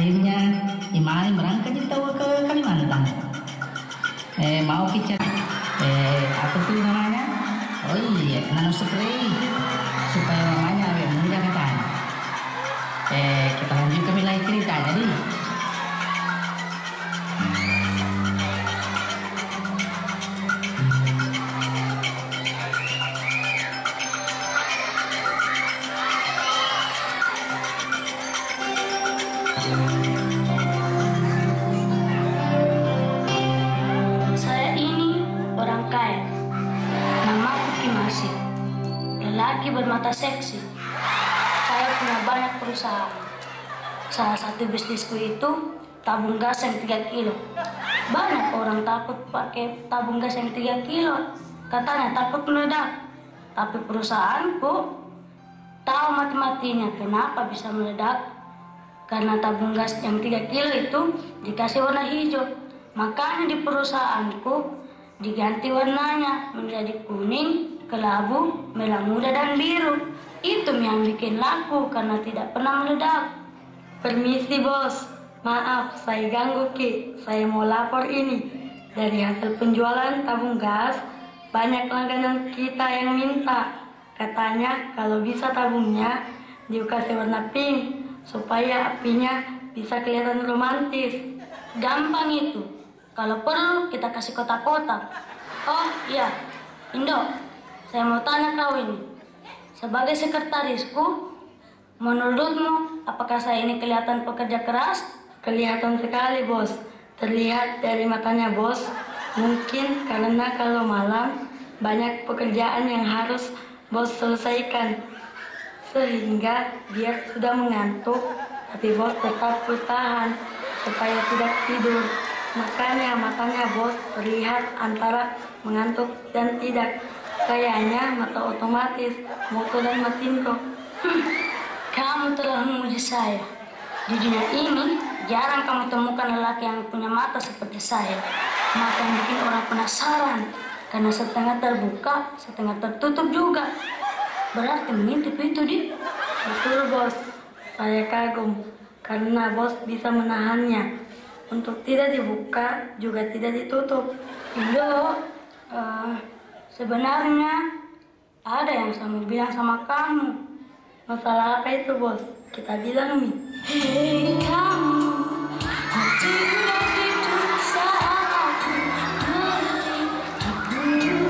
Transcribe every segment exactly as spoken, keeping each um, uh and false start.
akhirnya Imani berangkat kita ke Kalimantan. Eh mau kita eh apa tuh namanya? Oh iya, nano spray supaya mamanya agak mudah kita. Eh kita lanjut ke mulai cerita jadi. Saya ini orang kaya. Namaku Kimasi. Lelaki bermata seksi. Saya punya banyak perusahaan. Salah satu bisnisku itu tabung gas yang tiga kilo. Banyak orang takut pakai tabung gas yang tiga kilo. Katanya takut meledak. Tapi perusahaanku tahu mati-matinya kenapa bisa meledak. Karena tabung gas yang tiga kilo itu dikasih warna hijau. Makanya di perusahaanku diganti warnanya menjadi kuning, kelabu, merah muda, dan biru. Itu yang bikin laku karena tidak pernah meledak. Permisi bos, maaf saya ganggu Ki. Saya mau lapor ini. Dari hasil penjualan tabung gas, banyak langganan kita yang minta. Katanya kalau bisa tabungnya dikasih warna pink supaya apinya bisa kelihatan romantis. Gampang itu. Kalau perlu kita kasih kotak-kotak. Oh iya, Indo, saya mau tanya kau ini. Sebagai sekretarisku, menurutmu apakah saya ini kelihatan pekerja keras? Kelihatan sekali bos. Terlihat dari matanya bos. Mungkin karena kalau malam banyak pekerjaan yang harus bos selesaikan. Sehingga dia sudah mengantuk, tapi bos tetap bertahan supaya tidak tidur. Makanya matanya bos terlihat antara mengantuk dan tidak. Kayaknya mata otomatis, moto dan matinko. Hmm, kamu telah memuji saya. Di dunia ini jarang kamu temukan lelaki yang punya mata seperti saya. Mata yang bikin orang penasaran karena setengah terbuka, setengah tertutup juga. Berarti mengintip itu dia. Betul bos, saya kagum karena bos bisa menahannya untuk tidak dibuka juga tidak ditutup. Indo, uh, sebenarnya ada yang saya mau bilang sama kamu. Masalah apa itu bos? Kita bilang nih. Hei kamu, hati udah hidup saat aku melihatmu.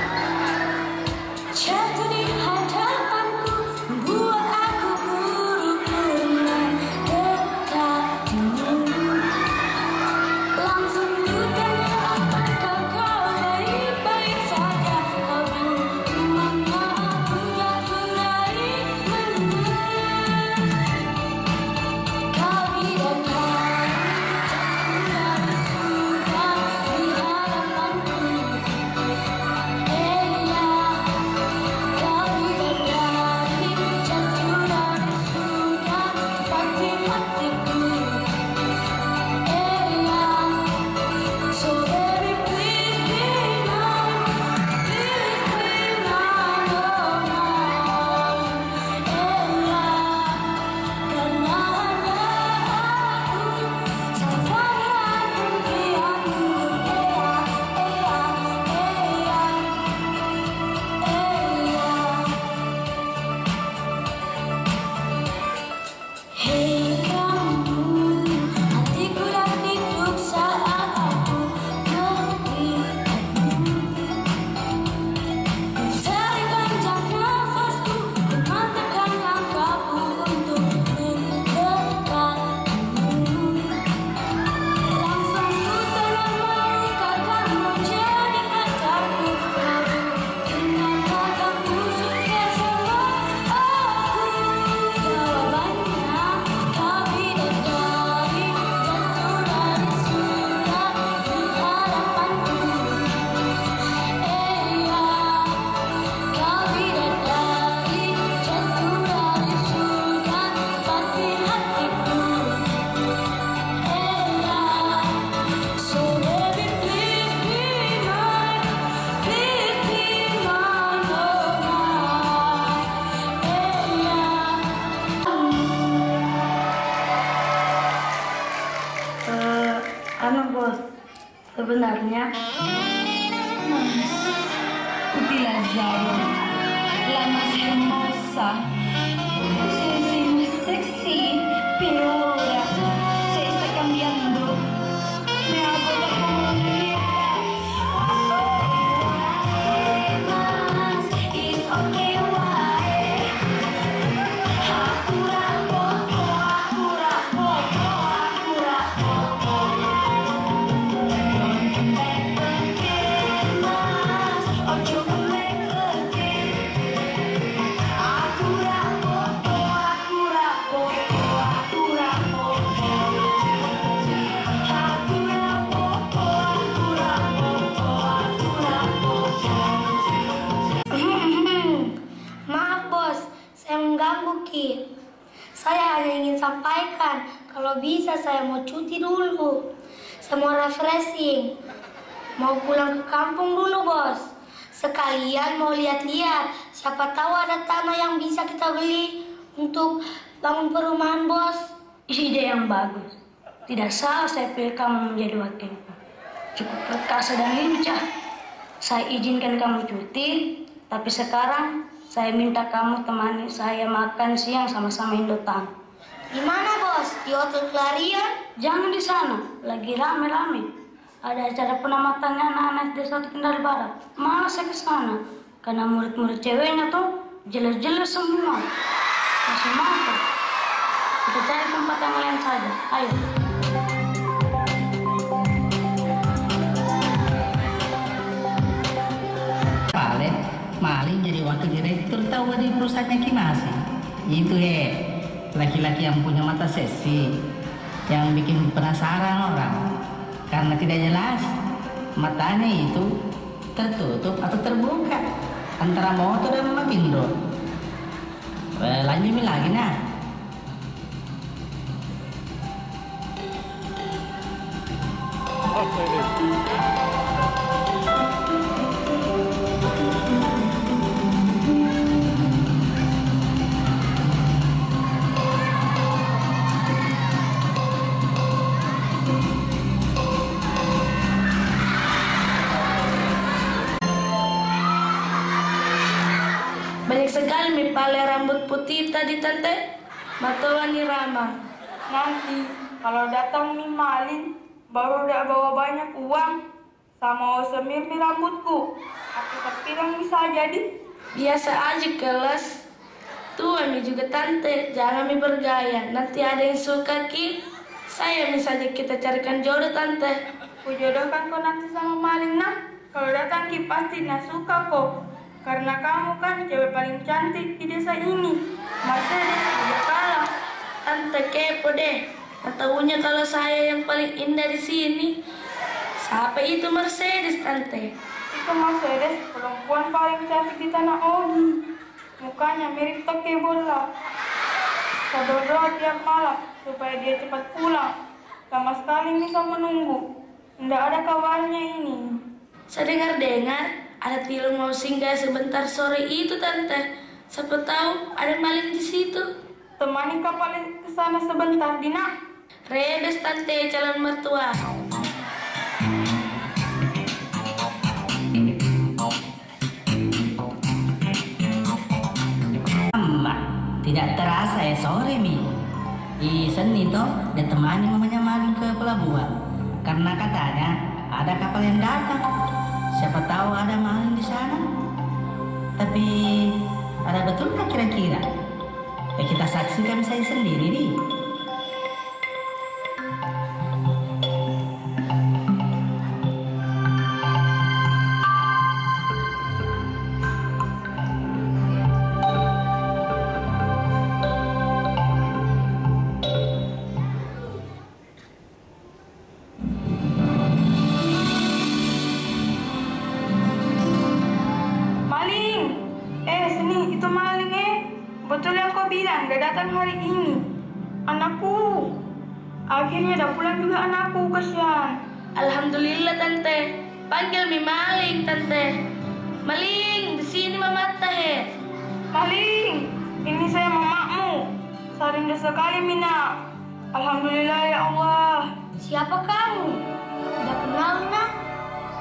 Jatuh di hadapanku, membuat aku buru-buru mendekatimu. Langsung kutanya, apakah kau baik-baik saja? Kau bilang, maka aku pura-purai mendengar. Kau tidak tahu sebenarnya? Tutti Lazzaro, la más hermosa. Soy, soy más sexy, pero ahora se está cambiando. Me hago ver como una vieja. It's okay, why? Hakura poco, hakura poco, hakura poco. Don't come back again, mas. Oh, you come back again. Hakura poco, hakura poco, hakura poco. Hakura poco, hakura poco, hakura poco. Maaf bos, saya mengganggu Ki. Saya hanya ingin sampaikan kalau bisa saya mau cuti dulu. Saya mau refreshing. Mau pulang ke kampung dulu bos. Sekalian mau lihat-lihat. Siapa tahu ada tanah yang bisa kita beli untuk bangun perumahan bos. Ide yang bagus. Tidak salah saya pilih kamu menjadi wakilku. Cukup perkasa dan lincah. Saya izinkan kamu cuti, tapi sekarang saya minta kamu temani saya makan siang sama-sama Indotan. Di mana bos? Di Hotel Clarion? Jangan di sana, lagi rame-rame. Ada acara penamatannya anak-anak desa Kendari Barat. Malah saya ke sana, karena murid-murid ceweknya tuh jelas-jelas semua. Masih mampu. Kita cari tempat yang lain saja. Ayo. Paling maling jadi wakil direktur tahu di perusahaannya Kimasi. Itu he, laki-laki yang punya mata seksi, yang bikin penasaran orang. Karena tidak jelas matanya itu tertutup atau terbuka antara motor dan mapindo. Eh, lanjutin lagi nah. Banyak sekali mipale rambut putih tadi tante. Batuan Rama. Nanti kalau datang nih maling baru udah bawa banyak uang sama semir nih rambutku. Aku terpilang bisa jadi. Biasa aja kelas. Tua mi juga tante, jangan mi bergaya. Nanti ada yang suka Ki. Saya misalnya kita carikan jodoh tante. Kujodohkan kau nanti sama maling nak. Kalau datang Ki pasti nak suka kok. Karena kamu kan cewek paling cantik di desa ini. Mercedes udah kalah. Tante kepo deh. Tahunya kalau saya yang paling indah di sini. Siapa itu Mercedes tante? Itu Mercedes perempuan paling cantik di tanah Ogi. Mukanya mirip toke bola. Saya berdoa tiap malam supaya dia cepat pulang. Sama sekali bisa menunggu. Tidak ada kabarnya ini. Saya dengar-dengar ada tilung mau singgah sebentar sore itu tante. Siapa tahu ada maling di situ. Temani kapal ke sana sebentar, Dina. Rebes tante calon mertua. Mbak, tidak terasa ya sore mi. Di Senin toh ditemani mamanya maling ke pelabuhan. Karena katanya ada kapal yang datang. Siapa tahu ada maling di sana. Tapi ada betulkah kira-kira? Ya kita saksikan saya sendiri nih. Maling! Eh, sini, itu maling eh. Betul yang kau bilang, udah datang hari ini. Anakku. Akhirnya udah pulang juga anakku, kasihan. Alhamdulillah tante. Panggil mi maling tante. Maling, di sini mama teh. Maling! Ini saya mamamu. Sarinda sekali, Mina. Alhamdulillah ya Allah. Siapa kamu? Tidak kenal nak?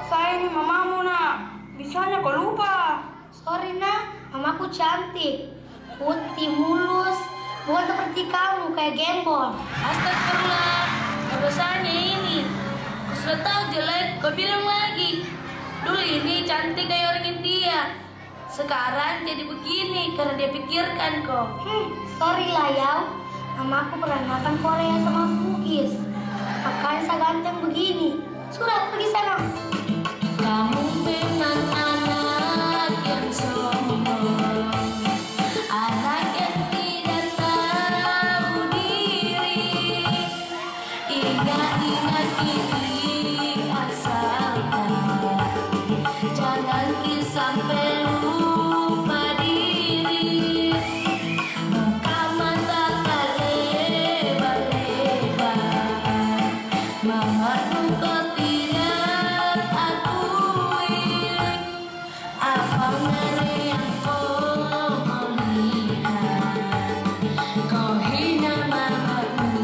saya ini mamamu nak. Bisanya kau lupa. Sorry nak, mamaku cantik, putih mulus, bukan seperti kamu kayak gembol. Astagfirullah, dosanya ini. Kau sudah tahu jelek, kau bilang lagi. Dulu ini cantik kayak orang India. Sekarang jadi begini karena dia pikirkan kok. Hmm, sorry lah ya. Mamaku pernah makan Korea sama Bugis. Makanya saya ganteng begini. Surat pergi sana. Kamu memang anak yang sombong, anak yang tidak tahu diri. Ingat-ingat ini asalnya, jangan sampai lupa diri. Buka mata tak lebar-lebar, mama kau tidak akui apa yang kau mau lihat. Kau hina mamamu.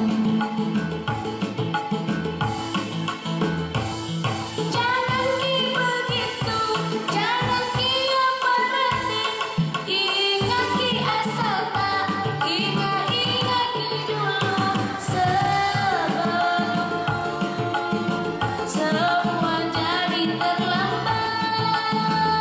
Jangan ki begitu, jangan ki berhenti. Ingat ki asal tak, ingat-ingat ki dulu sebelum semua jadi terlambat.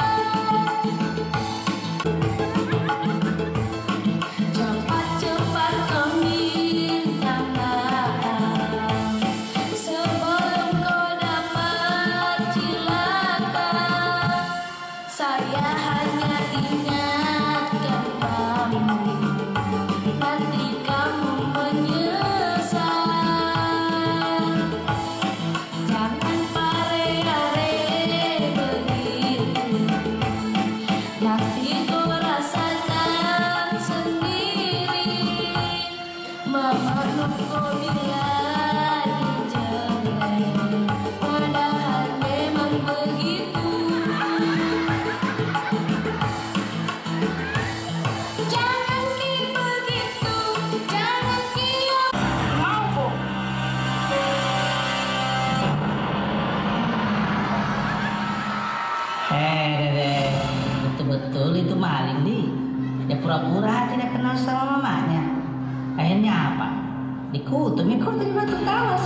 Cepat-cepat kau minta maaf sebelum kau dapat cilaka. Saya hanya ingatkan kamu, nanti kamu menyesal. Jangan pare-pare begitu, nanti kau rasakan sendiri. Mama kau bilang jelek, padahal memang begitu. Jangan ki begitu, jangan ki. Mau kok. Eh, Dede, betul-betul itu maling di. Dia pura-pura tidak kenal sama mamanya. Akhirnya apa? Dikutuk, mikir dari batu tawas.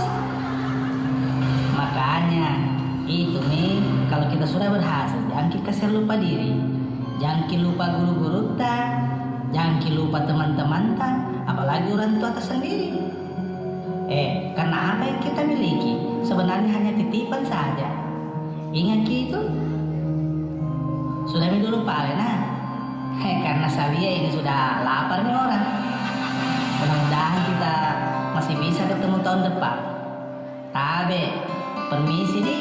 Makanya itu nih, kalau kita sudah berhasil, jangan kita kasih lupa diri, jangan kita lupa guru-guru ta, jangan kita lupa teman-teman ta, apalagi orang tua ta sendiri. Eh, karena apa yang kita miliki sebenarnya hanya titipan saja. Ingat itu. Sudah dulu Pak Alena. Heh, karena Sabia ini sudah lapar nih orang. Mudah-mudahan kita masih bisa ketemu tahun depan. Tabe, permisi di.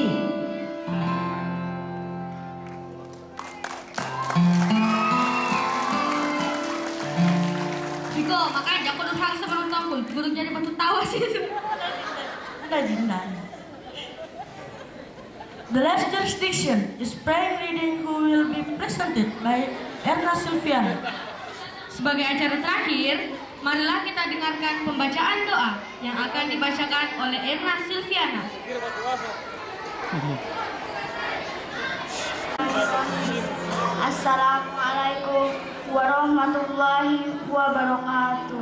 Biko, makanya aku durhaka sama nontonku. Burung jadi batu tawas itu. Ada jindan. The last jurisdiction is prayer reading who will be presented by Erna Silviana. Sebagai acara terakhir, marilah kita dengarkan pembacaan doa yang akan dibacakan oleh Erna Silviana. Assalamualaikum warahmatullahi wabarakatuh.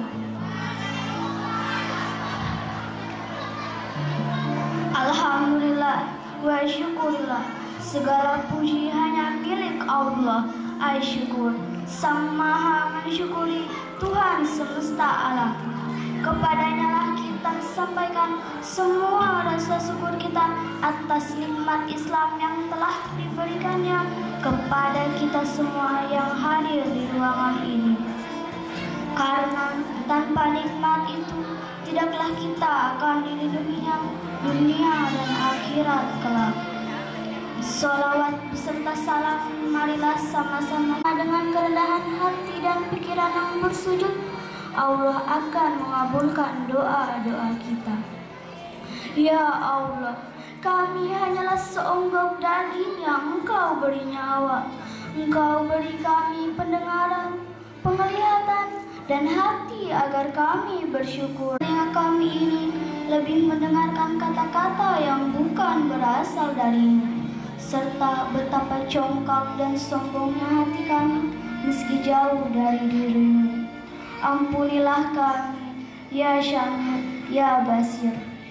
Alhamdulillah wa syukurillah, segala puji hanya milik Allah. Ai syukur, Sang Maha mensyukuri Tuhan semesta alam. Kepadanya lah kita sampaikan semua rasa syukur kita atas nikmat Islam yang telah diberikannya kepada kita semua yang hadir di ruangan ini. Karena tanpa nikmat itu tidaklah kita akan dilindunginya dunia dan akhirat kelak. Salawat beserta salam marilah sama-sama dengan kerendahan hati dan pikiran yang bersujud. Allah akan mengabulkan doa-doa kita. Ya Allah, kami hanyalah seonggok daging yang Engkau beri nyawa. Engkau beri kami pendengaran, penglihatan, dan hati agar kami bersyukur. Telinga kami ini lebih mendengarkan kata-kata yang bukan berasal darimu. serta betapa congkak dan sombongnya hati kami meski jauh dari dirimu. Ampunilah kami, ya Syamil, ya Basir.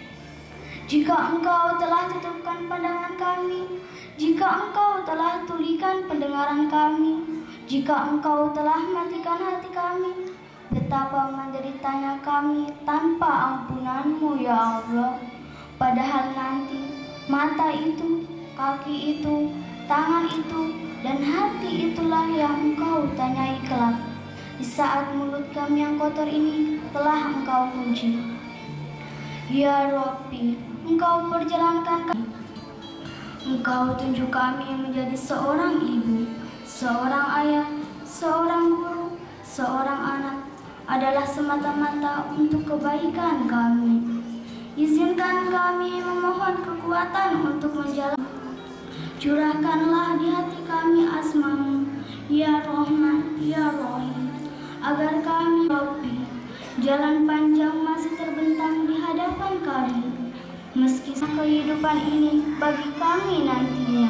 Jika engkau telah tutupkan pandangan kami, jika engkau telah tulikan pendengaran kami, jika engkau telah matikan hati kami, betapa menderitanya kami tanpa ampunanmu ya Allah. Padahal nanti mata itu, kaki itu, tangan itu, dan hati itulah yang engkau tanyai kelak, di saat mulut kami yang kotor ini telah engkau kunci. Ya Rabbi, engkau perjalankan kami, engkau tunjuk kami menjadi seorang ibu, seorang ayah, seorang guru, seorang anak, adalah semata-mata untuk kebaikan kami. Izinkan kami memohon kekuatan untuk menjalani. Curahkanlah di hati kami asma-Mu, ya Rahman, ya Rahim, agar kami, Rabbi, jalan panjang masih terbentang di hadapan kami, meski kehidupan ini bagi kami nantinya.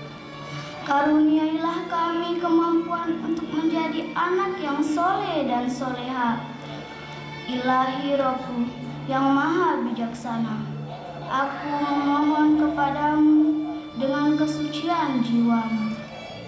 Karuniailah kami kemampuan untuk menjadi anak yang soleh dan soleha. Ilahi Rabbu yang maha bijaksana, aku memohon kepadamu dengan kesucian jiwamu.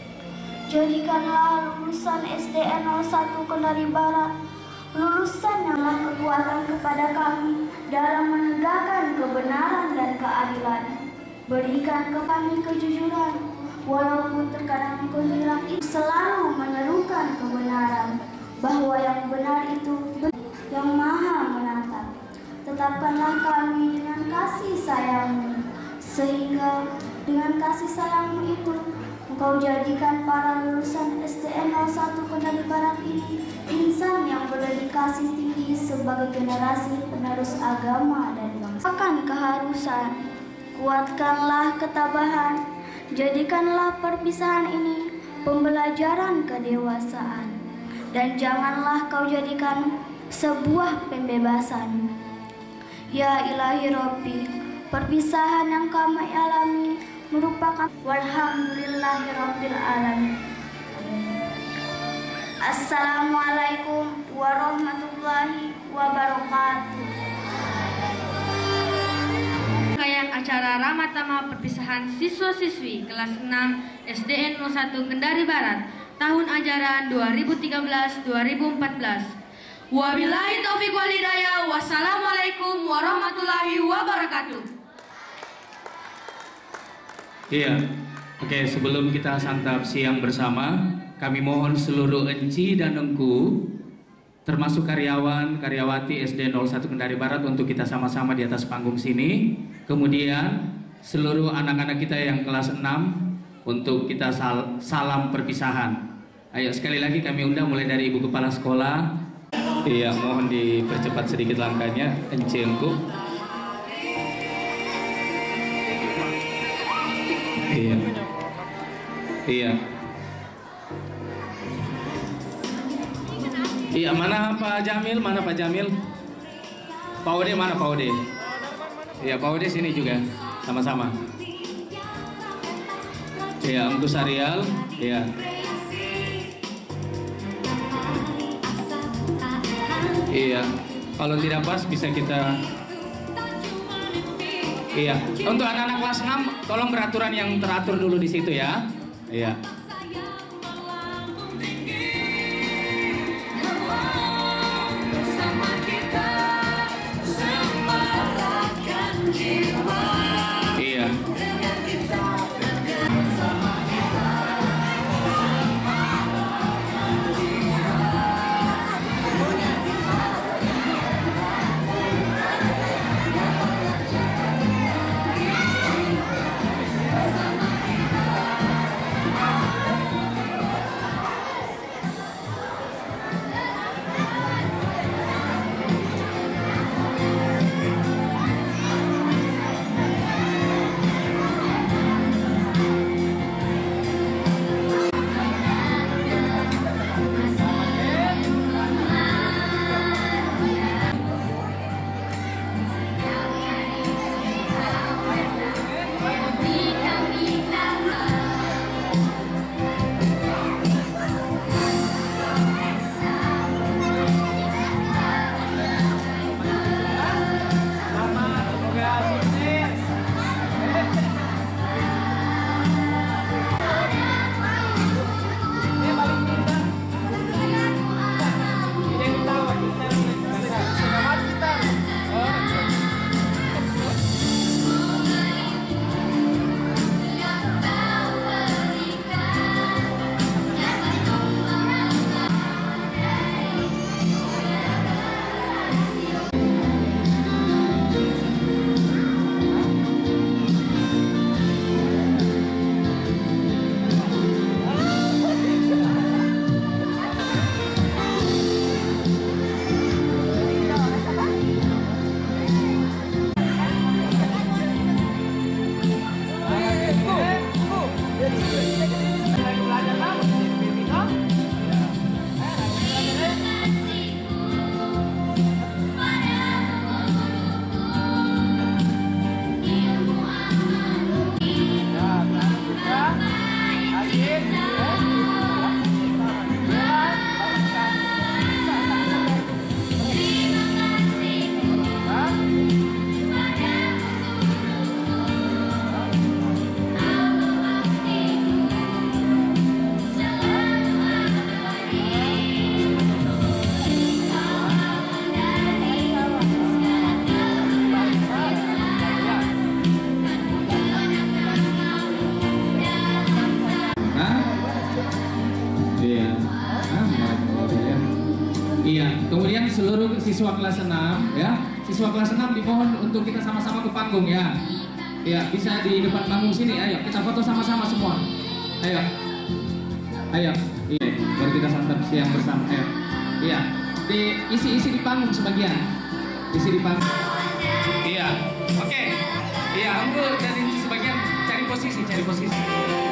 Jadikanlah lulusan S D N nol satu Kendari Barat lulusan yang telah kekuatan kepada kami dalam menegakkan kebenaran dan keadilan. Berikan ke kami kejujuran, walaupun terkadang kejujuran itu selalu menyerukan kebenaran, bahwa yang benar itu yang maha menatap. Tetapkanlah kami dengan kasih sayang-Mu, sehingga dengan kasih sayang-Mu itu Engkau jadikan para lulusan S D N nol satu Kendari Barat ini insan yang berdedikasi tinggi sebagai generasi penerus agama dan bangsa. Akan keharusan, kuatkanlah ketabahan, jadikanlah perpisahan ini pembelajaran kedewasaan, dan janganlah Kau jadikan sebuah pembebasan. Ya Ilahi Rabbi, perpisahan yang kami alami merupakan walhamdulillahi rabbil alamin. Assalamualaikum warahmatullahi wabarakatuh. Rangkaian acara Ramatama perpisahan siswa-siswi kelas enam S D N nol satu Kendari Barat tahun ajaran dua ribu tiga belas dua ribu empat belas. Wabillahi taufiq wal hidayah. Wassalamualaikum warahmatullahi wabarakatuh. Iya, oke, sebelum kita santap siang bersama, kami mohon seluruh enci dan engku, termasuk karyawan, karyawati S D nol satu Kendari Barat, untuk kita sama-sama di atas panggung sini. Kemudian seluruh anak-anak kita yang kelas enam untuk kita sal salam perpisahan. Ayo sekali lagi kami undang mulai dari Ibu Kepala Sekolah. Iya, mohon dipercepat sedikit langkahnya, enci engku. Iya. Iya. Iya, mana Pak Jamil? Mana Pak Jamil? Pak Ode mana Pak Ode? Iya, Pak Ode sini juga. Sama-sama. Iya, Engku Sarial. Iya. Iya. Kalau tidak pas bisa kita. Iya, untuk anak-anak kelas enam, tolong beraturan yang teratur dulu di situ ya. Iya. Iya. Iya, kemudian seluruh siswa kelas enam ya, siswa kelas enam dimohon untuk kita sama-sama ke panggung ya. Iya, bisa di depan panggung sini. Ayo, kita foto sama-sama semua. Ayo. Ayo. Iya, baru kita santap siang bersama. Ayo. Iya, di isi-isi di panggung sebagian. Isi di panggung. Iya. Oke. Iya, ambil dari sebagian cari posisi, cari posisi.